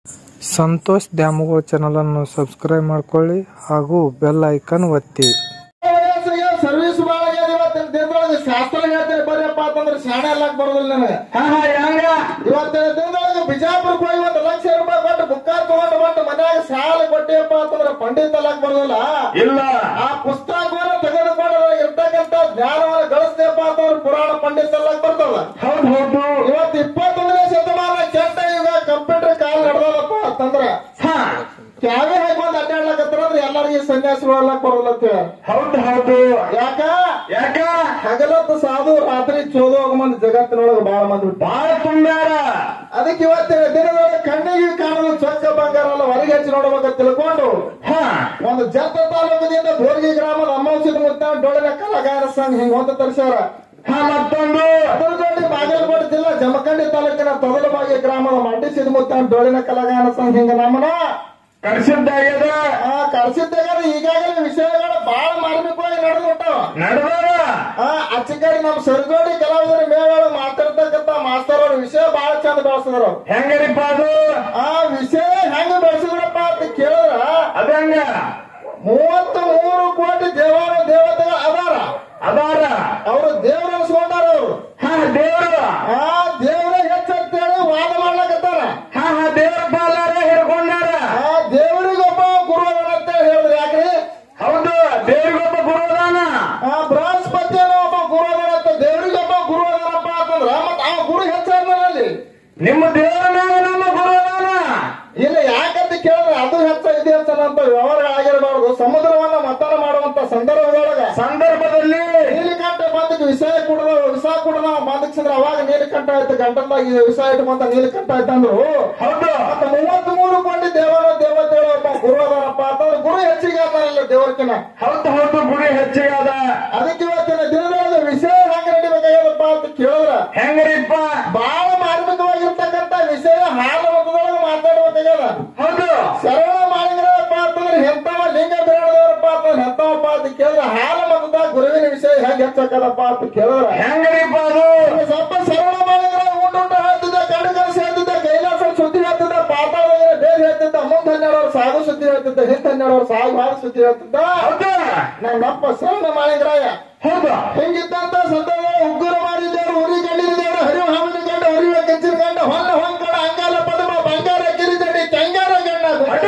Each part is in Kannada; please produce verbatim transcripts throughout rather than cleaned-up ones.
ಸಂತೋಷ್ ದ್ಯಾಮವ್ವ ಚಾನೆಲ್ ಅನ್ನು ಸಬ್ಸ್ಕ್ರೈಬ್ ಮಾಡ್ಕೊಳ್ಳಿ ಹಾಗೂ ಬೆಲ್ ಐಕಾನ್ ಒತ್ತಿ. ಸರ್ವಿಸ್ ಬಾಳ ದಿನದೊಳಗೆ ಶಾಸ್ತ್ರ ಹೇಳ್ತೇನೆ ಬರ್ಯಪ್ಪ ಅಂತಂದ್ರೆ ಶಾಣೆ ಎಲ್ಲಾಕ್ ಬರೋದಿಲ್ಲ ನನಗೆ. ಇವತ್ತಿನ ದಿನದೊಳಗೆ ಬಿಜಾಪುರಕ್ಕೆ ಹೋಗಿ ಒಂದು ಲಕ್ಷ ರೂಪಾಯಿ ಕೊಟ್ಟು ಬುಕ್ಕಾರ್ ತಗೊಂಡು ಬಂದು ಮನ್ಯಾಗ ಸಾಲ ಕೊಟ್ಟಿಯಪ್ಪ ಅಂತಂದ್ರೆ ಪಂಡಿತ್ ಎಲ್ಲಾಕ್ ಬರೋದಿಲ್ಲ. ಇಲ್ಲ ಆ ಪುಸ್ತಕವನ್ನು ತೆಗೆದುಕೊಂಡು ಇರ್ತಕ್ಕಂಥ ಜ್ಞಾನವನ್ನು ಗಳಿಸ್ತೇಪ್ಪ ಅಂತಂದ್ರೆ ಪುರಾಣ ಪಂಡಿತ್ ಎಲ್ಲಾಕ್ ಬರ್ತದ. ಹೌದು ಹೌದು ಇವತ್ತು ಇಪ್ಪತ್ತೊಂದನೇ ಶತಮಾನ ಕೆಟ್ಟ ಈಗ ಕಂಪ್ಯೂಟರ್ ಕಾಲ ನಡೆದಲ್ಲಪ್ಪ ಅಂತಂದ್ರ ಕ್ಯಾವೆ ಹಾಕೊಂಡ್ ಅಡ್ಡಾಡ್ಲಕತ್ತಾರ ಎಲ್ಲರಿಗೂ ಸನ್ಯಾಸಿಗಳಲ್ಲ ಬರೋದಲ್ಲ. ಹೌದು ಹೌದು ಯಾಕ ಯಾಕ ಹಗಲತ್ತು ಸಾಧು ರಾತ್ರಿ ಚೋದು ಹೋಗ ಮಂದಿ ಜಗತ್ತಿನೊಳಗೆ ಬಹಳ ಮಂದಿ ಬಹಳ ತುಂಬ್ಯಾರ. ಅದಕ್ಕೆ ಇವತ್ತಿನ ದಿನದೊಳಗೆ ಕಣ್ಣಿಗೆ ಕಾಣಲು ಚೊಕ್ಕ ಬಂಗಾರ ಅಲ್ಲ ಹೊರಗೆ ಹಚ್ಚಿ ನೋಡ್ಬೇಕಂತ ತಿಳ್ಕೊಂಡು ಒಂದು ಜತ್ತ ತಾಲೂಕದಿಂದ ಬೋರ್ಗಿ ಗ್ರಾಮದ ಅಮಾವಾಸ್ಯದ ಮುತ್ತ ಡೊಳ್ಳಿನ ಕಲಾಗಾರ ಸಂಘ ಹಿಂಗ ಒಂದು ತರಿಸ್ಯಾರ. ಮತ್ತೊಂದು ಅದರ ಜೊತೆ ಬಾಗಲಕೋಟೆ ಜಿಲ್ಲಾ ಜಮಖಂಡಿ ತಾಲೂಕಿನ ತೊಗಲಬಾಗಿ ಗ್ರಾಮದ ಮಂಡಿಸಿದ ಮುತ್ತ ಡೊಳ್ಳಿನ ಕಲಾಗಾರ ಸಂಘ ಹಿಂಗ ನಮ್ಮನ ಕರ್ಸಿದ್ದಾಗ್ಯದ. ಆ ಕರ್ಸಿದ್ದಾಗ ಈಗಾಗಲೇ ವಿಷಯಗಳು ಬಹಳ ಮಾರ್ಮಿಕವಾಗಿ ನಡೆದು ಬಿಟ್ಟಾವ ನಡೆದಾರ. ಆ ಅಚ್ಚಕರಿ ನಮ್ ಸರ್ಗೋಡಿ ಕಲಾವಿದರ ಮೇಳ ಮಾತಾಡ್ತಕ್ಕಂತ ಮಾಸ್ತರ್ ಅವ್ರ ವಿಷಯ ಬಹಳ ಚಂದ ಬೆಳೆಸಿದ್ರ. ಹೆಂಗರಿಪ್ಪ ಅದು ಆ ವಿಷಯ ಹೆಂಗ ಬೆಳೆಸಿದ್ರಪ್ಪ ಅಂತ ಕೇಳಿದ್ರ ಅದಂಗ ಮೂವತ್ತು ಮೂರು ಕೋಟಿ ದೇವಾರ ದೇವತೆಗಳು ಅದಾರ ಅದಾರ ಅವರು ದೇವ್ರ ಅನ್ಸ್ಕೊಂಡಾರ. ಅವರು ಹಾ ದೇವ್ರ ಆ ದೇವ್ರ ಹೆಚ್ಚಂತೇಳಿ ವಾದ ಮಾಡ್ಲಕತ್ತಾರ. ಹಾ ಹಾ ದೇವ್ರ ಪಾಲಾರ ಹಿಡ್ಕೊಂಡಾರ. ಆ ದೇವರಿಗೊಬ್ಬ ಗುರು ಅದಾನ ಅಂತ ಹೇಳಿದ್ರಿ ಯಾಕ್ರಿ? ಹೌದು ದೇವರಿಗೊಬ್ಬ ಗುರು ಅದಾನ. ಆ ಬೃಹಸ್ಪತಿ ಅನ್ನೋ ಒಬ್ಬ ಗುರು ಅದಾನ ಅಂತ ದೇವರಿಗೊಬ್ಬ ಗುರು ಅದಾನಪ್ಪ ಅಂತಂದ್ರ ಮತ್ ಆ ಗುರು ಹೆಚ್ಚಲ್ಲಿ ನಿಮ್ಮ ದೇವರ ಮೇಲೆ ನಮ್ಮ ಗುರು ಅದಾನ ಇಲ್ಲ ಯಾಕಂತ ಕೇಳಿದ್ರೆ ಅದು ಹೆಚ್ಚ ಇದು ಹೆಚ್ಚನಂತ ವ್ಯವಹಾರಗಳಾಗಿರಬಾರದು. ಸಮುದ್ರವನ್ನ ಮತನ ಮಾಡುವಂತ ಸಂದರ್ಭದೊಳಗ ಸಂದರ್ಭದಲ್ಲಿ ನೀಲಿಕಂಠ ಬಂದಕ್ಕೆ ವಿಷಯ ಕುಡದ ವಿಷ ಕುಡದ ಬಂದಕ್ಸಂದ್ರ ಅವಾಗ ನೀಲಕಂಠ ಆಯ್ತು ಗಂಟಲ್ದಾಗಿ ವಿಷ ಇಟ್ಕೊಂತ ನೀಲಕಂಠ ಆಯ್ತಂದ್ರು. ಹೌದು ಮತ್ತ ಮೂವತ್ತ್ ಮೂರು ಕೊಂಡಿ ದೇವರ ದೇವತೆಗಳು ಒಬ್ಬ ಗುರು ಅದಾರಪ್ಪ ಅಂತಂದ್ರೆ ಗುರು ಹೆಚ್ಚಿಗೆ ಆದಾರಲ್ಲ ದೇವರ್ಕಿನ. ಹೌದು ಹೌದು ಗುರು ಹೆಚ್ಚಿಗೆ ಅದ. ಅದಕ್ಕೆ ಇವತ್ತಿನ ದಿನದೊಳಗೆ ವಿಷಯ ಹೆಂಗ ನಡಿಬೇಕಾಗ್ಯದಪ್ಪ ಅಂತ ಕೇಳಿದ್ರ ಹೆಂಗ್ರಿಪ್ಪ ಬಹಳ ಮಾರ್ಮಿಕವಾಗಿರ್ತಕ್ಕಂಥ ವಿಷಯ ಹಾಲು ಮತದೊಳಗೆ ಮಾತಾಡ್ಬೇಕಾಗ್ಯದ. ಹೌದು ಸರಳ ಮಾಡಿದ್ರಪ್ಪ ಅಂತಂದ್ರೆ ಎಂತವ ಲಿಂಗ ಬೇಡದವ್ರಪ್ಪ ಅಂತಂದ್ರೆ ಎಂತವಪ್ಪ ಅಂತ ಕೇಳಿದ್ರೆ ಹಾಲು ಮತದ ಗುರುವಿನ ವಿಷಯ ಹೆಂಗ್ ಹೆಚ್ಚಕ್ಕದಪ್ಪ ಅಂತ ಕೇಳಿದ್ರ ಹೆಂಗ್ರಿಪ್ಪ ಅದು ಸ್ವಲ್ಪ ಸರಳ ಮಾಡಿದ್ರೆ ಊಟ ಊಟ ಹೇಳ್ತಿದ್ದ ಕಣ್ಣು ಕನಸು ಹೇಳ್ತಿದ್ದ ಕೈಲಾಸ ಸುದ್ದಿ ಹೇಳ್ತಿದ್ದ ಪಾತಾಳದಾಗ ಬೇರೆ ಹೇಳ್ತಿದ್ದ ಮುಂದೆ ಹನ್ನೆರಡು ಸಾಗು ಸುದ್ದಿ ಹೇಳ್ತಿದ್ದ ಹಿಂದೆ ಹನ್ನೆರಡು ಸಾಗು ಹಾಲು ಸುದ್ದಿ ಹೇಳ್ತಿದ್ದ. ನಮ್ಮಪ್ಪ ಸರಳ ಮಾಡಿದ್ರಾಯ ಹೌದು ಹಿಂಗಿದ್ದಂತ ಸಂದರ್ಭ ಉಗ್ಗುರ ಮಾಡಿದ್ದೇವ್ರು ಉರಿ ಕಂಡಿದ್ದೇವ್ರು ಹರಿವು ಹಾವಿನ ಗಂಡ ಹರಿವ ಕೆಂಚಿನ ಗಂಡ ಹೊನ್ನ ಹೊಂಕಡ ಅಂಗಾಲ ಪದಮ ಬಂಗಾರ ಕಿರಿದಡಿ ಕಂಗಾರ ಗಂಡ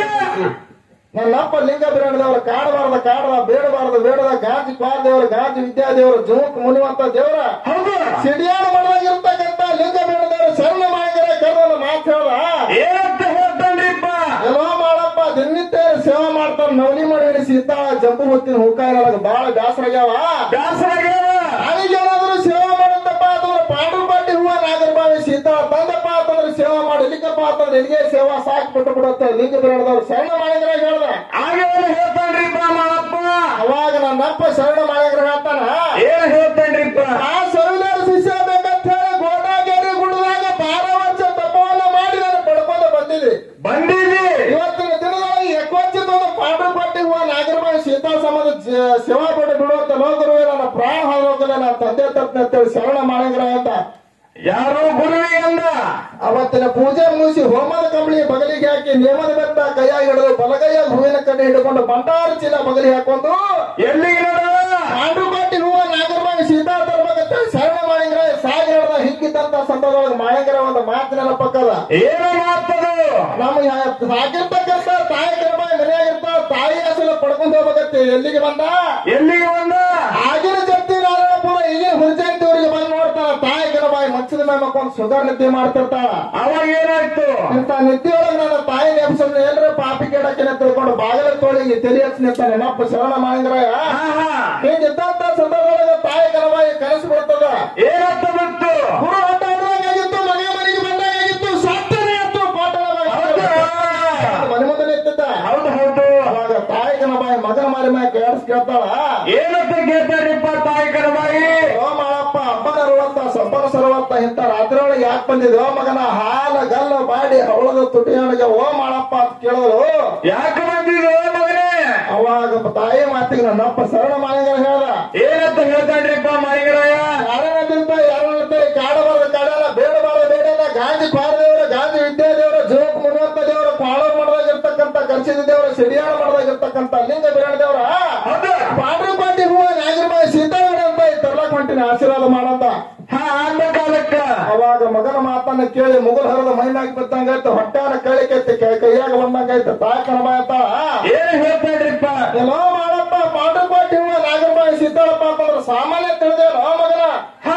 ನನ್ನಪ್ಪ ಲಿಂಗ ಬಿರಾಣದವ್ರ ಕಾಡಬಾರ್ದ ಕಾಡದ ಬೇಡಬಾರ್ದ ಬೇಡದ ಗಾಂಜಿ ಕ್ವಾರದೇವ್ರ ಗಾಂಜಿ ವಿದ್ಯಾದೇವ್ರ ಜುಮುಕ್ ಮುನಿವಂತ ದೇವ್ರ ಹೌದು ಸಿಡಿಯಾಣ ಮಾಡಲಾಗಿರ್ತಕ್ಕಂಥ ಲಿಂಗ ಬಿರಾಣದವ್ರ ಶರಣ ಮಾಯಗರ ಕರ್ವನ ಮಾತು ಹೇಳ ಏನಂತ ಹೇಳ್ತಾನ್ರಿಪ್ಪ ಎಲ್ಲೋ ಮಾಡಪ್ಪ ದಿನನಿತ್ಯ ಸೇವಾ ಮಾಡ್ತಾರ ನವಲಿ ಮಾಡಿ ಸೀತಾಳ ಜಂಬು ಹೊತ್ತಿನ ಹೂಕಾಯಿನೊಳಗ ಬಾಳ ಬ್ಯಾಸರಾಗ್ಯಾವ ಬ್ಯಾಸರಾಗ್ಯಾವ ಅವನಿಗೇನಾದ್ರೂ ಸೇವಾ ಮಾಡಂತಪ್ಪ ಅಂತಂದ್ರೆ ಪಾಂಡು ಪಾಟಿ ಹೂವ ನಾಗರಬಾವಿ ಸೀತಾಳ ತಂದಪ್ಪ ಅಂತಂದ್ರೆ ಸೇವಾ ಮಾಡಿ ಇಲ್ಲಿಗಪ್ಪ ಅಂತಂದ್ರೆ ಇಲ್ಲಿಗೆ ಸೇವಾ ಸಾಕ್ ಬಿಟ್ಟು ಬಿಡುತ್ತೆ ಲಿಂಗ ಬಿರಾಣದವ್ರು ಶರಣ ಮಾಯಗರ ಹೇಳ್ದ ಆಗ ಹೇಳ್ತಾನ್ರಿಪ್ಪ ಮಾಡಪ್ಪ. ಅವಾಗ ನನ್ನಪ್ಪ ಶರಣ ಮಾಯಗರ ಹೇಳ್ತಾನ ಏನ್ ಹೇಳ್ತಾನ್ರಿಪ್ಪ ಆ ಸವಿಲಾರ ಶಿಷ್ಯ ಬೇಕಂತ ಹೇಳಿ ಗೋಡಾಗೇರಿ ಗುಡ್ಡದಾಗ ಬಾರ ವರ್ಷ ತಪವನ್ನ ಮಾಡಿ ನಾನು ಪಡ್ಕೊಂಡು ಬಂದಿದ್ದೆ ಬಂದಿದ್ದಿ. ಇವತ್ತಿನ ದಿನದೊಳಗೆ ಎಕ್ವಚ್ಚಿತ ಒಂದು ಪಾಂಡು ಪಟ್ಟಿ ಹೂವ ನಾಗರಬಾವಿ ಸೀತಾ ಸಮಾಜ ಸೇವಾ ಪಟ್ಟು ಬಿಡುವಂತ ಲೋಕರು ನನ್ನ ಪ್ರಾಣ ಹೋಗಲ್ಲ ನನ್ನ ತಂದೆ ತಪ್ಪನೆ ಅಂತೇಳಿ ಶರಣ ಮಾಯಗರ ಅಂತ ಯಾರೋ ಗುರುವಿಗೆ ಅಂದ. ಅವತ್ತಿನ ಪೂಜೆ ಮುಗಿಸಿ ಹೋಮದ ಕಂಬಳಿ ಬಗಲಿಗೆ ಹಾಕಿ ನೇಮದ ಬೆತ್ತ ಕೈಯಾಗಿ ಹಿಡಿದು ಬಲಗೈಯ ಹೂವಿನ ಕಡ್ಡಿ ಹಿಡ್ಕೊಂಡು ಬಂಟಾರ ಚೀಲ ಬಗಲಿ ಹಾಕೊಂಡು ಎಲ್ಲಿಗೆ ಪಾಂಡು ಪಾಟಿ ಹೂವ ನಾಗರಬಾವಿ ಸೀತಾ ತರ್ಬೇಕಂತ ಶರಣ ಮಾಯಂಗ್ರ ಸಾಗಿ ಹಿಡ್ದ ಹಿಂಗಿದ್ದಂತ ಸಂದರ್ಭದೊಳಗೆ ಮಾಯಂಗ್ರ ಒಂದು ಮಾತಿನ ಪಕ್ಕದ ಏನು ಮಾತದು ನಮ್ಮ ಸಾಕಿರ್ತಕ್ಕಂಥ ತಾಯಿ ಕರಬಾಯಿ ಮನೆಯಾಗಿರ್ತಾವ ತಾಯಿ ಹೆಸರು ಪಡ್ಕೊಂಡು ಹೋಗ್ಬೇಕಂತ ಎಲ್ಲಿಗೆ ಬಂದ ಎಲ್ಲಿಗೆ ಬಂದ ಆಗಿನ ಜಪ್ತಿ ನಾರಾಯಣಪುರ ಈಗಿನ ಹುರ್ಜಂತಿ ಊರಿಗೆ ಬಂದು ನೋಡ್ತಾರ ತಾಯಿ ಕರಬಾಯಿ ಮಚ್ಚದ ಮೇಲೆ ಮಕ್ಕೊಂದು ಸುಗರ್ ನಿದ್ದೆ ಮಾಡ್ತಿರ್ತಾಳ. ಅವಾಗ ಏನಾಯ್ತು ಇಂತ ನಿದ್ದೆಯೊಳಗೆ ನನ್ನ ತಾಯಿ ನೆಪ್ಸನ್ನ ಎಲ್ಲರೂ ಪಾಪಿ ಕೇಳಕ್ಕೆ ತಿಳ್ಕೊಂಡು ಬಾಗಿಲ ತೋಳಿಗೆ ತಲೆ ಹಚ್ಚಿ ನಿಂತಾನೆ ನೆನಪ ಶರಣ ಮಾಯಂಗ್ರಾಯ. ಹಿಂಗಿದ್ದಂತ ಸಂದರ್ಭದೊಳಗೆ ತಾಯಿ ಕರಬಾಯಿ ಕನಸು ಬಿಡ್ತದ ಏನಂತ ಬಿಟ್ಟು ಗುರು ಹಟ್ಟ ಹಿಡಿದಾಗಿತ್ತು ಮನೆ ಮನೆಗೆ ಬಂದಾಗಿತ್ತು ಸಾಕ್ತಾನೆ ಇತ್ತು ಮನೆ ಮುಂದೆ ನಿಂತಿದ್ದ. ಹೌದು ಹೌದು ಅವಾಗ ತಾಯಿ ಕರಬಾಯಿ ಮಗನ ಮಾರಿ ಮ್ಯಾಗ ಕೇಳಿಸ್ ಕೇಳ್ತಾಳ ಏನಂತ ಕೇಳ್ತಾರಿಪ್ಪ ತಾಯಿ ಕರಬಾಯಿ ಓ ಮಾಡಪ್ಪ ಹಬ್ಬನ ಅರವತ್ತ ಸಬ್ಬನ ಸರವತ್ತ ಇಂತ ರಾತ್ರಿ ಒಳಗೆ ಯಾಕೆ ಬಂದಿದೆ ಓ ಮಗನ ಹಾಲ ಗಲ್ಲ ಬಾಡಿ ಅವಳದ ತುಟಿಯೊಳಗೆ ಓ ಮಾಡಪ್ಪ ಅಂತ ಕೇಳಿದ್ರು ಯಾಕೆ ಬಂದಿದೆ ಓ ಮಗನೇ. ಅವಾಗ ತಾಯಿ ಮಾತಿಗೆ ನನ್ನಪ್ಪ ಶರಣ ಮಾಯಂಗರ ಹೇಳ್ದ ಏನಂತ ಹೇಳ್ತಾನ್ರಿಪ್ಪ ಮಾಯಂಗರಾಯ ಯಾರನ್ನಂತ ಯಾರನ್ನ ಕಾಡಬಾರ್ದು ಕಾಡಲ್ಲ ಬೇಡಬಾರ್ದು ಬೇಡಲ್ಲ ಗಾಂಧಿ ಕ್ವಾರದೇವ್ರ ಗಾಂಧಿ ವಿದ್ಯಾದೇವ್ರ ಜೋಕ್ ಮುನಿವಂತ ದೇವ್ರ ಲಿಂಗ ಬಿರಾಣದೇವ್ರ ಪಾಂಡ್ರಕೋಟಿ ಹೂವ ನಾಗರಬಾಯಿ ಸೀತಾವಣ ಅಂತ ತರ್ಲಾಕ್ ಹೊಂಟಿನ ಆಶೀರ್ವಾದ ಮಾಡಂತ ಕಾಲಕ್ಕ ಅವಾಗ ಮಗನ ಮಾತನ್ನ ಕೇಳಿ ಮುಗುಲ್ ಹರದ ಮೈನಾಗಿ ಬಿದ್ದಂಗಾಯ್ತು ಹೊಟ್ಟಾನ ಕಳಿಕೈತಿ ಕೈಯಾಗ ಬಂದಂಗಾಯ್ತು ತಾಯಿ ಕಣಬಾಯಿ ಅಂತ ಏನ್ ಹೇಳ್ತಾಡ್ರಿಪ್ಪ ಎಲ್ಲೋ ಮಾಡಪ್ಪ ಪಾಂಡ್ರಕೋಟಿ ಹೂವ ನಾಗರಬಾಯಿ ಸೀತಾಳಪ್ಪ ಅಂತಂದ್ರ ಸಾಮಾನ್ಯ ತಿಳಿದೇನೋ ಮಗನ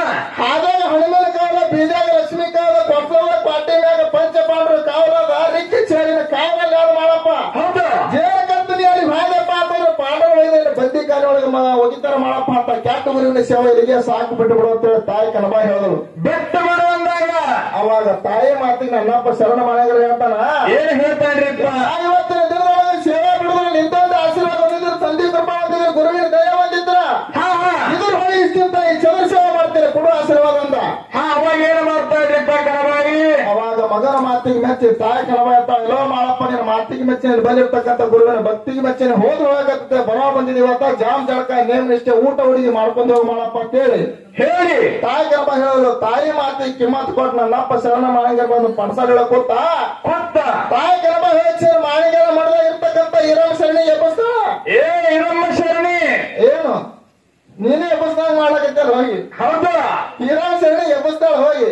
ಹಾಗಾಗಿ ಹನುಮನ ಕಾಲ ಬೀಜಾಗ ಲಕ್ಷ್ಮೀ ಕಾಲ ಕೊಪ್ಪಳ ಪಾಟಿ ಮ್ಯಾಗ ಪಂಚ ಪಾಂಡ್ರ ಕಾವಲಾದ ರಿಕ್ಕಿ ಚೇರಿನ ಕಾವಲ್ ಯಾರು ಮಾಡಪ್ಪ ಜೇನ ಕಂಪನಿಯಲ್ಲಿ ಭಾಗಪ್ಪ ಅಂತಂದ್ರೆ ಪಾಂಡವ ವೈದ್ಯ ಬಂದಿ ಕಾಲ ಒಳಗೆ ಒಗಿತಾರ ಮಾಡಪ್ಪ ಅಂತ ಕ್ಯಾಟ ಗುರುವಿನ ಸೇವೆ ಇಲ್ಲಿಗೆ ಸಾಕು ಬಿಟ್ಟು ಬಿಡು ಅಂತೇಳಿ ತಾಯಿ ಕನಬಾ ಹೇಳಿದ್ರು ಬಿಟ್ಟು ಬಿಡು ಅಂದಾಗ ಅವಾಗ ತಾಯಿ ಮಾತಿಗೆ ನನ್ನಪ್ಪ ಶರಣ ಮನೆಗಳು ಹೇಳ್ತಾನ ಏನ್ ಹೇಳ್ತಾನ್ರಿಪ್ಪ ಇವತ್ತಿನ ದಿನದೊಳಗೆ ಸೇವೆ ಬಿಡುದ್ರೆ ನಿಂತೊಂದು ಆಶೀರ್ವಾದ ಹೊಂದಿದ್ರು ತಂದೆ ಕೃಪಾ ಹೊಂದಿದ್ರು ಗುರುವಿನ ದಯ ಹೊಂದಿದ್ರ ಇದ್ರ ಹೊಳಿ ಇಷ್ಟಿಂತ ಈ ಚಂದ್ರ ಸೇವೆ ಮಾಡ್ತೀರಿ ಕೊಡು ಆಶೀರ್ವಾದ ಅಂತ ಅವಾಗ ಏನ್ ಮಾಡ್ತಾ ಇದ್ರಿಪ್ಪ ಕನಬಾಯಿ ಅವಾಗ ಮಗನ ಮಾತಿಗೆ ಮೆಚ್ಚಿ ತಾಯಿ ಕನಬಾಯಿ ಅಂತ ಎಲ್ಲೋ ಮಾಡಪ್ಪ ನಿನ್ನ ಮಾತಿಗೆ ಮೆಚ್ಚಿ ಬಂದಿರ್ತಕ್ಕಂಥ ಗುರುವಿನ ಭಕ್ತಿಗೆ ಮೆಚ್ಚಿನ ಹೋದ್ರು ಹೋಗತ್ತೆ ಬರೋ ಬಂದಿದೀವತ್ತ ಜಾಮ್ ಜಳಕ ನೇಮ್ ನಿಷ್ಠೆ ಊಟ ಹುಡುಗಿ ಮಾಡ್ಕೊಂಡು ಹೋಗಿ ಮಾಡಪ್ಪ ಅಂತ ಹೇಳಿ ಹೇಳಿ ತಾಯಿ ಕನಬ ಹೇಳಿದ್ರು ತಾಯಿ ಮಾತಿಗೆ ಕಿಮ್ಮತ್ ಕೊಟ್ಟು ನನ್ನಪ್ಪ ಶರಣ ಮಾಣಿಗರ ಬಂದು ಪಣಸಾಡ ಕೂತ ಕೊತ್ತ ತಾಯಿ ಕನಬ ಹೇಳಿ ಮಾಣಿಗರ ಮಡದ ಇರ್ತಕ್ಕಂಥ ಹಿರಮ್ಮ ಶರಣಿ ಎಬ್ಬಸ್ತಾಳ ಏ ಹಿರಮ್ಮ ಶರಣಿ ಏನು ನೀನೇ ಎಬ್ಬಸ್ತಾಗ ಮಾಡ್ಲಕತ್ತಲ್ಲ ಹೋಗಿ ಹೌದು ಹಿರಮ್ಮ ಶರಣಿ ಎಬ್ಬಸ್ತಾಳ ಹೋಗಿ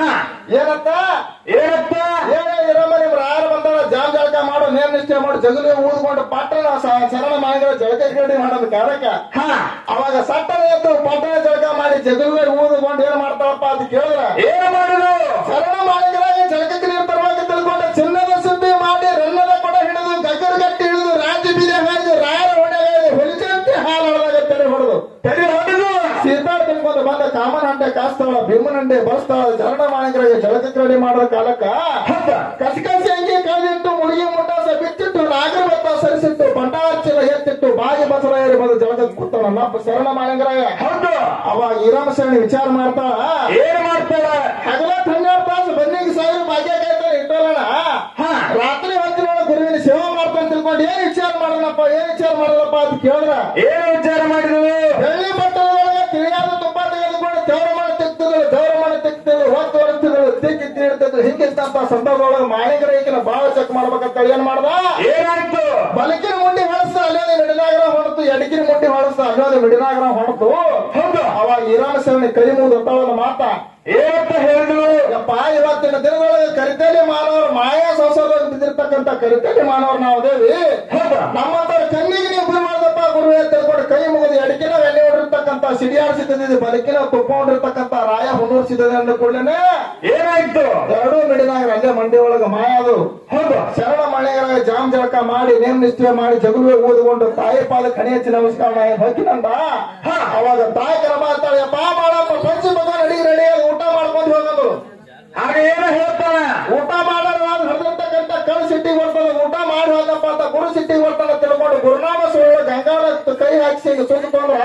ಏನತ್ತ ಏನತ್ತ ಏನ ಇರಮ್ಮ ನಿಮ್ ರಾಯರು ಬಂದಾಳ ಜಾಮ್ ಜಳಕ ಮಾಡು ನೇಮ್ ನಿಷ್ಠೆ ಮಾಡು ಜಗಲಿ ಊದ್ಕೊಂಡು ಪಟ್ಟಣ ಶರಣ ಮಾಣಿಗರ ಜಳಕ ಕ್ರೀಡೆ ಮಾಡೋದು ಕಾರಕ ಅವಾಗ ಸಟ್ಟನ ಎದ್ದು ಪಟ್ಟಣ ಜಳಕ ಮಾಡಿ ಜಗಲಿ ಊದ್ಕೊಂಡು ಏನ್ ಮಾಡ್ತಾಳಪ್ಪ ಅಂತ ಕೇಳಿದ್ರ ಏನ್ ಮಾಡಿದ್ರು ಶರಣ ಮಾಣಿಗರಾಗ ಜಳಕಕ್ಕೆ ನೀರು ತರುವಾಗ ತಿಳ್ಕೊಂಡು ಚಿನ್ನದ ಸುದ್ದಿ ಮಾಡಿ ರನ್ನದ ಕೊಡ ಹಿಡಿದು ಗಗ್ಗರ ಗಟ್ಟಿ ಹಿಡಿದು ರಾಜ್ಯ ಬೀಜ ಹಾಯ್ದು ರಾಯರ ಹೊಣೆಗಾಯ್ದು ಹೊಲಿಚಂತೆ ಹಾಲು ಹೊಡೆದಾಗ ತೆರೆ ಹೊಡೆದು ತೆರೆ ಹೊಡೆದು ಸೀತಾಳ ತಿಳ್ಕೊಂಡು ಬಂದ ಕಾಮನ ಹಂಡೆ ಕಾಸ್ತಾಳ ಭೀಮನ ಹಂಡೆ ಬಸ್ತಾಳ ಶರಣ ಮಾಣಿಗರಾಗ ಜಳಕ ಕ್ರೀಡೆ ಮಾಡೋ ಕಾಲಕ್ಕ ಕಸಕಸಿ ಅಂಗಿ ಕಳೆದಿಟ್ಟು ಮುಳುಗಿ ಮುಂಡಾಸ ಬಿಚ್ಚಿಟ್ಟು ನಾಗರ ಬತ್ತ ಸರಿಸಿಟ್ಟು ಪಂಟಾರ್ಚಲ ಎತ್ತಿಟ್ಟು ಬಾಗಿ ಬಸರಾಯರು ಬಂದು ಜಳಕ ಕೂತಾಳ ನನ್ನಪ್ಪ ಶರಣ ಮಾಣಿಗರಾಗ ಹೌದು ಅವಾಗ ಹಿರಮ್ಮ ಶರಣಿ ವಿಚಾರ ಮಾಡ್ತಾಳ ಏನ್ ಮಾಡ್ತಾಳ ಹಗಲತ್ ಹನ್ನೆರಡು ತಾಸು ಬನ್ನಿಗೆ ಸಾವಿರ ಭಾಗ್ಯ ಕಾಯ್ತಾನೆ ಇಟ್ಟೋಣ ರಾತ್ರಿ ಹೊತ್ತಿನೊಳ ಗುರುವಿನ ಸೇವಾ ಮಾಡ್ತಾನೆ ತಿಳ್ಕೊಂಡು ಏನ್ ವಿಚಾರ ಮಾಡೋಣಪ್ಪ ಏನ್ ವಿಚಾರ ಮಾಡೋದಪ್ಪ ಅಂತ ಕೇಳಿದ್ರ ಏನ್ ವಿಚಾರ ಮಾಡಿದ್ರು ಬೆಳ್ಳಿ ಬಟ್ಟದೊಳಗೆ ತಿಳಿಯಾದ ತುಪ್ಪ ತೆಗೆದುಕೊಂಡು ದೇವರ ಮಾಡಿ ತೆಗ್ತಿದ್ರು ದೇವರ ಮಾಡಿ ತೆಗ್ತಿದ್ರು ಹೊತ್ತು ಹೊರತಿದ್ರು ತಿಕ್ಕಿ ತಿಡ್ತಿದ್ರು ಹಿಂಗಿಂತ ಸಂದರ್ಭದೊಳಗೆ ಮಾಣಿಗರ ಈಗಿನ ಬಾಳ ಚೆಕ್ ಮಾಡ್ಬೇಕಂತ ಏನ್ ಮಾಡ್ದ ಏನಾಯ್ತು ಬಲಕಿನ ಮುಂಡಿ ಹೊಳಸ್ತ ಅಲ್ಲೋದಿ ಮಿಡಿನಾಗರ ಹೊಣತು ಎಡಕಿನ ಮುಂಡಿ ಹೊಳಸ್ತ ಅಲ್ಲೋದಿ ಮಿಡಿನಾಗರ ಹೊಣತು ಹೌದು ಅವಾಗ ಹಿರಮ್ಮ ಶರಣಿ ಕೈ ಮುಗಿದು ಒತ್ತಳದ ಮಾತ ಏನಂತ ಹೇಳಿದ್ರು ಯಪ್ಪ ಇವತ್ತಿನ ದಿನದೊಳಗೆ ಕರಿತೇಲಿ ಮಾನವರು ಮಾಯಾ ಸಂಸಾರದಲ್ಲಿ ಬಿದ್ದಿರ್ತಕ್ಕಂಥ ಕರಿತೇಲಿ ಮಾನವರು ನಾವು ಅದೇವಿ ನಮ್ಮಂತರ ಕಣ್ಣಿಗೆ ನೀವು ಗುರು ಮಾಡದಪ್ಪ ಗುರುವೇ ತಿಳ್ಕೊಂಡು ಕೈ ಮುಗಿದು ಎಡಕಿನ ಎಣ್ಣೆ ಹೊಡಿರ್ತಕ್ಕಂಥ ಸಿಡಿಯಾಡಿಸಿದ್ದಿದ್ದು ಬಲಕಿನ ತುಪ್ಕೊಂಡಿರ್ತಕ್ಕಂಥ ರಾಯ ಹುಣ್ಣೂರ್ಸಿದ್ದೆ ಅಂದ ಕೂಡಲೇ ಏನಾಯ್ತು ಎರಡೂ ಮಿಡಿನಾಗರ ಅಲ್ಲೇ ಮಂಡಿ ಒಳಗ ಮಾಯಾದು ಹೌದು ಶರಣ ಮನೆಗಳ ಜಾಮ್ ಜಳಕ ಮಾಡಿ ನೇಮ್ ನಿಷ್ಠೆ ಮಾಡಿ ಜಗುಲುವೆ ಊದುಕೊಂಡು ತಾಯಿ ಪಾದ ಕಣಿ ಹಚ್ಚಿ ನಮಸ್ಕಾರ ಹೊಕ್ಕಿನಂದ ಅವಾಗ ತಾಯಿ ಕರ ಮಾಡ್ತಾಳೆ ಯಪ್ಪ ಮಾಡಪ್ಪ ಪಂಚ ಭಗವಾನ್ ಅಡಿಗೆ ರೆಡಿ ಊಟ ಮಾಡ್ಕೊಂಡು ಹೋಗಂದ್ರು ಹಾಗೆ ಏನೋ ಹೇಳ್ತಾನೆ ಊಟ ಮಾಡೋರು ಹರಿದಿರ್ತಕ್ಕಂಥ ಕಣ್ ಸಿಟ್ಟಿಗೆ ಬರ್ತದ ಊಟ ಮಾಡಿ ಹೋಗಪ್ಪ ಅಂತ ಗುರು ಸಿಟ್ಟಿಗೆ ಬರ್ತಾನ ತಿಳ್ಕೊಂಡು ಗುರುನಾಮ ಸುಳ್ಳು ಗಂಗಾಳ ಕೈ ಹಾಕಿ ಸುತ್ತಕೊಂಡ್ರ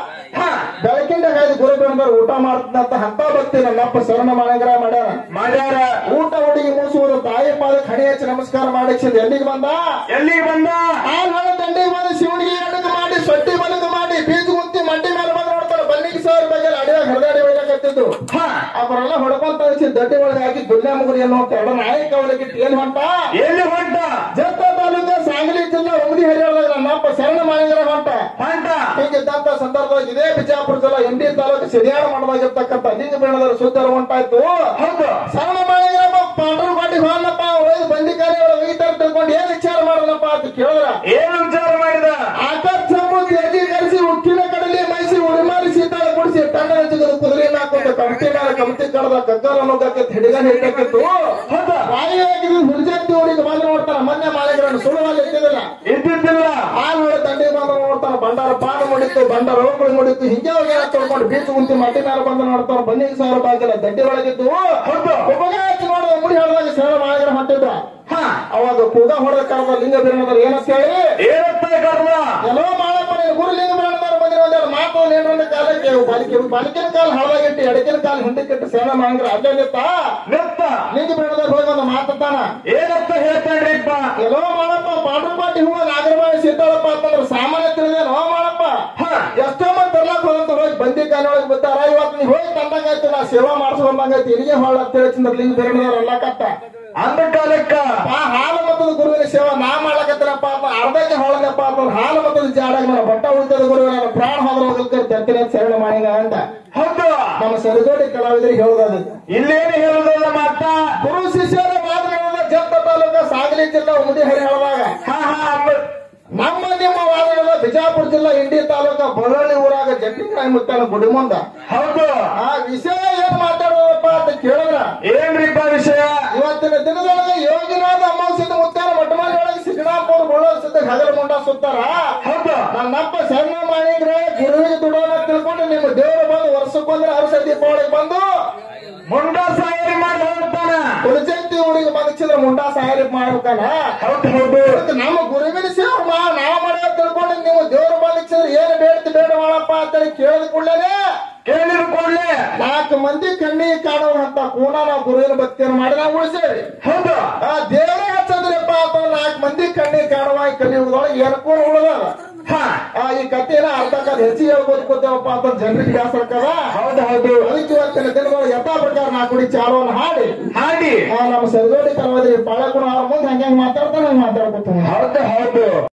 ಬೆಳಕಿಂದ ಕಾಯ್ದು ಗುರು ಬೆಳೆದವ್ರು ಊಟ ಮಾಡ್ತಂತ ಹಂತ ಭಕ್ತಿ ನನ್ನಪ್ಪ ಶರಣ ಮಾಣಿಗರ ಮಾಡ್ಯಾರ ಮಾಡ್ಯಾರ ಊಟ ಹುಡುಗಿ ಮೂಸುವುದು ತಾಯಿ ಪಾದ ಕಣಿ ಹಚ್ಚಿ ನಮಸ್ಕಾರ ಮಾಡಿಸಿದ್ ಎಲ್ಲಿಗೆ ಬಂದ ಎಲ್ಲಿಗೆ ಬಂದ ಹಾಲ್ ಹಣ ದಂಡಿಗೆ ಬಂದು ಶಿವನಿಗೆ ಎಡಕ್ಕೆ ಮಾಡಿ ಸೊಟ್ಟಿ ಬಲಗು ಮಾಡಿ ಬೀಜ ಗುಂತಿ ಮಂಡಿ ಮೇಲೆ ಬಂದು ನೋಡ್ತಾರೆ ಬನ್ನಿಗೆ ಸಾವಿರ ಬಗ್ಗೆ ಅಡಿಯಾಗ ಹರಿದಾಡಿ ಒಳಗಾಕತ್ತಿದ್ರು ಅವರೆಲ್ಲ ಹೊಡ್ಕೊಂತ ದಡ್ಡಿ ಒಳಗೆ ಹಾಕಿ ದುಲ್ಯ ಮುಗುರಿ ಅನ್ನೋ ಎರಡು ನಾಯಕ ಅವಳಿಗೆ ಏನ್ ಹೊಂಟ ಎಲ್ಲಿ ಹೊಂಟ ಜತ್ತ ತಾಲೂಕ ಸಾಂಗ್ಲಿ ಜಿಲ್ಲಾ ಉಮದಿ ಹರಿಯಾಳದಾಗ ನನ್ನಪ್ಪ ಶರಣ ಮಾಣಿಗರ ಹೊಂಟ ಹೊಂಟ ಹೀಗಿದ್ದಂತ ಸಂದರ್ಭದಾಗ ಇದೇ ಬಿಜಾಪುರ ಜಿಲ್ಲಾ ಎಂಡಿ ತಾಲೂಕು ಸಿಡಿಯಾಳ ಮಾಡಲಾಗಿರ್ತಕ್ಕಂಥ ಲಿಂಗ ಬೀಣದಲ್ಲಿ ಸುದ್ದಿ ಹೊಂಟಾಯ್ತು ಹೌದು ಶರಣ ಮಾಣಿಗರ ಪಾಂಡ್ರ ಪಾಟಿ ಹೋನಪ್ಪ ಒಯ್ದು ಬಂಡಿ ಕಾರ್ಯ ಒಯ್ತಾರ ತಿಳ್ಕೊಂಡು ಏನ್ ವಿಚಾರ ಮಾಡೋಣಪ್ಪ ಅಂತ ಕೇಳಿದ್ರ ಏನ್ ವಿಚಾರ ಮಾಡಿದ ಆಕಾಶ ಸಮುದ್ರ ಎದಿ ಕರೆಸಿ ಉಕ್ಕಿನ ಕಡಲಿ ಮೈಸಿ ಉಳಿಮಾರಿ ಸೀತಾಳ ಕುಡಿಸಿ ತಣ್ಣ ಹಚ್ಚಿದ್ರು ಕುದುರೆ ಹಾಕೊಂಡು ಕಮತಿ ಮೇಲೆ ಕಮತಿ ಕಡದ ಗಗ್ಗರ ಅನ್ನೋದಕ್ಕೆ ಹಿಡಿಗನ್ ಹಿಡಿಕಿತ್ತು ಬಾಯಿ ಹಾಕಿದ್ರು ಹುರ್ಜತ್ತಿ ಊರಿಗೆ ಬಂದು ನೋಡ್ತಾನ ಮೊನ್ನೆ ಮಾಳಿಗರನ್ನು ಸುಳುವಲ್ಲಿ ಇದ್ದಿದ್ದಿಲ್ಲ ಇದ್ದಿದ್ದಿಲ್ಲ ಆ ನೋಡಿ ತಂಡಿ ಬಂದು ನೋಡ್ತಾನ ಬಂಡಾರ ಪಾನ ಮುಡಿತು ಬಂಡಾರ ರೋಗಗಳು ಮುಡಿತು ಹಿಂಗೆ ಹೋಗಿ ತೊಳ್ಕೊಂಡು ಬೀಚ್ ಕುಂತಿ ಮಟ್ಟಿ ಮೇಲೆ ಬಂದು ನೋಡ್ತಾನ ಬನ್ನಿಗೆ ಸಾವಿರ ಬಾಗಿಲ್ಲ ದಡ್ಡಿ ಒಳಗಿದ್ದು ಒಬ್ಬಗ ಹಚ್ಚಿ ನೋಡಿದ ಮುಡಿ ಹೊಡೆದಾಗ ಶರಣ ಮಾಳಿಗರ ಹೊಂಟಿದ್ರ ಅವಾಗ ಕೂಗ ಹೊಡೆದ ಕರ್ದ ಲಿಂಗ ಬೀರಣದವ್ರು ಏನಂತ ಹೇಳಿ ಏನಂತ ಕರ್ದ ಎಲ್ಲೋ ಮಾಡಪ್ಪ ನೀನು ಗುರು ಲಿಂಗ ಬೀರಣದವ್ರು ಬಂದಿರೋ ಒಂದೆರಡು ಮಾತು ನೇರೊಂದು ಕಾಲಕ್ಕೆ ಬಾಲಿಕೆ ಬಾಲಿಕಿನ ಕಾಲ ಹಳದಾಗಿಟ್ಟು ಎಡಕಿನ ಕಾಲ ಹಿಂದಕ್ಕಿಟ್ಟು ಶರಣ ಮಾಳಿಗರ ಅಲ್ಲೇ ನಿತ್ತ ನಿತ್ತ ಲಿಂಗ ಬೀರಣದವ್ರು ಹೋಗಿ ಒಂದು ಮಾತಾನ ಏನಂತ ಹೇಳ್ತಾಡ್ರಿಪ್ಪ ಎಲ್ಲೋ ಮಾಡಪ್ಪ ಪಾಂಡ್ರಪಾಟಿ ಹೂವ ನಾಗರಬಾಯಿ ಸೀತಾಳಪ್ಪ ಅಂತಂದ್ರೆ ಸಾಮಾನ್ಯ ತಿಳಿದೇನೋ ಮಾಡಪ್ಪ ಎಷ್ಟೋ ಮಂದಿ ತರ್ಲಾಕ್ ಹೋದಂತ ಹೋಗಿ ಬಂದಿ ಕಾಲೊಳಗೆ ಬಿದ್ದಾರ ಇವತ್ತು ನೀವು ಹೋಗಿ ತಂದಂಗಾಯ್ತು ನಾ ಸೇವಾ ಮಾಡಿಸ್ಕೊಂಡಂಗಾಯ್ತು ಇಲ್ಲಿಗೆ ಹೊಳ್ಳ ಅಂತ ಹೇಳಿ ಲಿಂಗ ಬೀರಣದವ್ರು ಅಲ್ಲಕತ್ತ ಅಂದ ಕಾಲಕ್ಕ ಹಾಲು ಮತ್ತದ ಗುರುವಿನ ಸೇವಾ ನಾ ಮಾಡ್ಲಕತ್ತೇನಪ್ಪ ಅಂತ ಅರ್ಧಕ್ಕೆ ಹೊಳದಪ್ಪ ಅಂತ ಅವ್ರ ಹಾಲು ಮತ್ತದ ಜಾಡಾಗ ನನ್ನ ಬಟ್ಟ ಉಳಿತದ ಗುರು ನನ್ನ ಪ್ರಾಣ ಹೋದ್ರ ಹೋಗಲ್ಕರ್ ತರ್ತೀನಿ ಅಂತ ಶರಣ ಮಾಡಿಂಗ ಅಂತ ಹೌದು ನಮ್ಮ ಸರಿದೋಡಿ ಕಲಾವಿದರಿಗೆ ಹೇಳೋದು ಇಲ್ಲೇನು ಹೇಳುದಲ್ಲ ಮಾತ ಗುರು ಶಿಷ್ಯರ ಮಾತನಾಡೋದ ಜತ್ತ ತಾಲೂಕ ಸಾಗಲಿ ಜಿಲ್ಲಾ ಉಮದಿ ಹರಿಹಳದಾಗ ಹಾ ಹಾ ನಮ್ಮ ನಿಮ್ಮ ವಾದನದ ಬಿಜಾಪುರ ಜಿಲ್ಲಾ ಇಂಡಿ ತಾಲೂಕ ಬಳ್ಳೊಳ್ಳಿ ಊರಾಗ ಜಟ್ಟಿಕಾಯಿ ಮುತ್ತಾನ ಗುಡಿ ಮುಂದ ಹೌದು ಆ ವಿಷಯ ಏನ್ ಮಾತಾಡೋದಪ್ಪ ಅಂತ ಕೇಳಿದ್ರ ಏನ್ರಿಪ್ಪ ವಿಷಯ ಇವತ್ತಿನ ದಿನದೊಳಗೆ ಯೋಗಿನಾಥ ಅಮಾವಾಸ್ಯದ ಮುತ್ತಾನ ಮಠಮಾರಿ ಒಳಗೆ ಸಿಗ್ನಾಪುರ ಬಳ್ಳೊಳ್ಳಿ ಸುತ್ತ ಹಗಲ ಮುಂಡ ಸುತ್ತಾರ ಹೌದು ನನ್ನಪ್ಪ ಸಣ್ಣ ಮಾಡಿದ್ರೆ ಗುರುವಿಗೆ ದುಡೋಣ ತಿಳ್ಕೊಂಡು ನಿಮ್ಮ ದೇವರು ಬಂದು ವರ್ಷಕ್ಕೊಂದ್ರೆ ಹರ್ಷ ದೀಪಾವಳಿಗೆ ಬಂದು ಮುಂಡ ಸಾಯರಿ ಮಾಡಿ ಹೋಗ್ತಾನ ಕುಲಜಂತಿ ಊರಿಗೆ ಬದುಕಿಸಿದ್ರೆ ಮುಂಡಾ ಸಾಯರಿ ಮಾಡ್ಬೇಕಲ್ಲ ಹೌದು ಹೌದು ನಮ್ಮ ಗುರುವಿನ ಸೇವೆ ಮಾ ನಾವ್ ಮಾಡ್ಯ ತಿಳ್ಕೊಂಡು ನೀವು ದೇವ್ರು ಬದುಕಿಸಿದ್ರೆ ಏನು ಬೇಡ್ತಿ ಬೇಡ ಮಾಡಪ್ಪ ಅಂತೇಳಿ ಕೇಳಿದ ಕೂಡಲೇ ಕೇಳಿದ ಕೂಡಲೇ ನಾಲ್ಕು ಮಂದಿ ಕಣ್ಣಿಗೆ ಕಾಣುವಂತ ಕೂನ ನಾವು ಗುರುವಿನ ಭಕ್ತಿಯನ್ನು ಮಾಡಿ ನಾವು ಉಳಿಸೇವಿ ಹೌದು ಆ ದೇವರೇ ಹಚ್ಚದ್ರಪ್ಪ ಅಂತ ನಾಲ್ಕು ಮಂದಿ ಕಣ್ಣಿಗೆ ಕಾಣುವ ಈ ಕಲಿಯುಗದೊಳಗೆ ಏನಕ್ಕೂ ಉಳಿದಲ್ಲ ಹಾ ಆ ಈ ಕಥೆನ ಅರ್ಥಕ್ಕಾದ ಹೆಚ್ಚಿಗೆ ಹೇಳ್ಕೊತ್ಕೋತೇವಪ್ಪ ಅಂತ ಜನರಿಗೆ ಬ್ಯಾಸರ್ಕದ ಹೌದು ಹೌದು ಅದಕ್ಕೆ ಇವತ್ತಿನ ದಿನಗಳು ಯಥಾ ಪ್ರಕಾರ ನಾ ಕುಡಿ ಚಾಲವನ್ನು ಹಾಡಿ ಹಾಡಿ ಆ ನಮ್ಮ ಸರಿದೋಡಿ ಕಲಾವಿದರಿಗೆ ಪಾಳಕುಣ ಅವ್ರ ಮುಂದೆ ಹಂಗೆ ಮಾತಾಡ್ತಾನೆ ಮಾತಾಡ್ಕೊತಾನೆ ಹೌದು ಹೌದು